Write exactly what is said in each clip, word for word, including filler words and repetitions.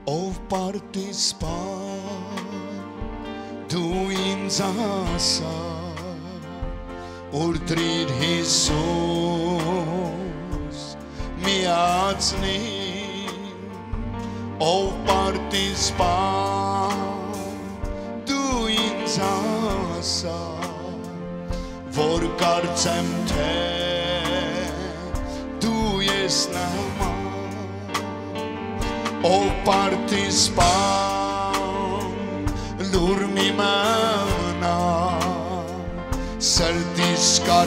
ով պարտիսպան դու ինձ ասա ուրդրիր Հիսուս միացնի ով պարտիսպան դու ինձ ասա որ կարծեմ թե դու ես նման ով պարտիսպան լուր մի մնա սրտիս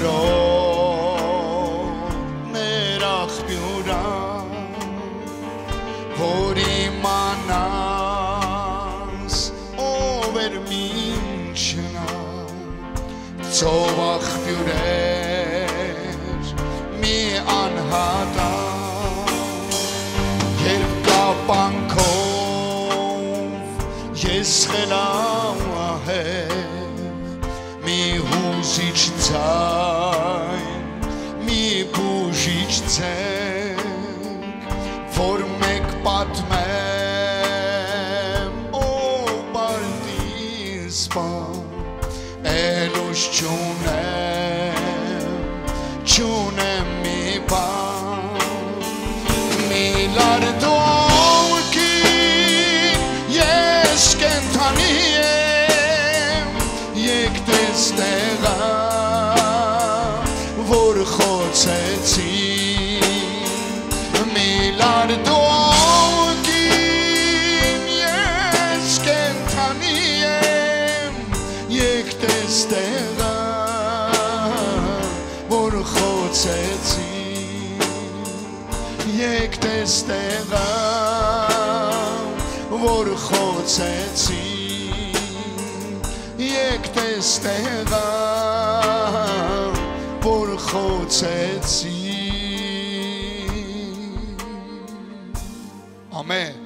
կարող մեր աղբյուրա որ իմանաս ով էր մինչնա ծով աղբյուր էր մի անհատա երբ կապանքով ես խելահեղ մի հուզիչ ձայն մի բուժիչ ցենք որ մեկ պատմեմ ով պարտիսպան Elus çunem, çunem mi bam, milar dolki, yes kentaniem, yek testega, vor chotzetzi, milar dolki, yes kentaniem, yek testega, vor chotzetzi, yek testega, vor chotzetzi, yek testega, vor chotzetzi. Amen.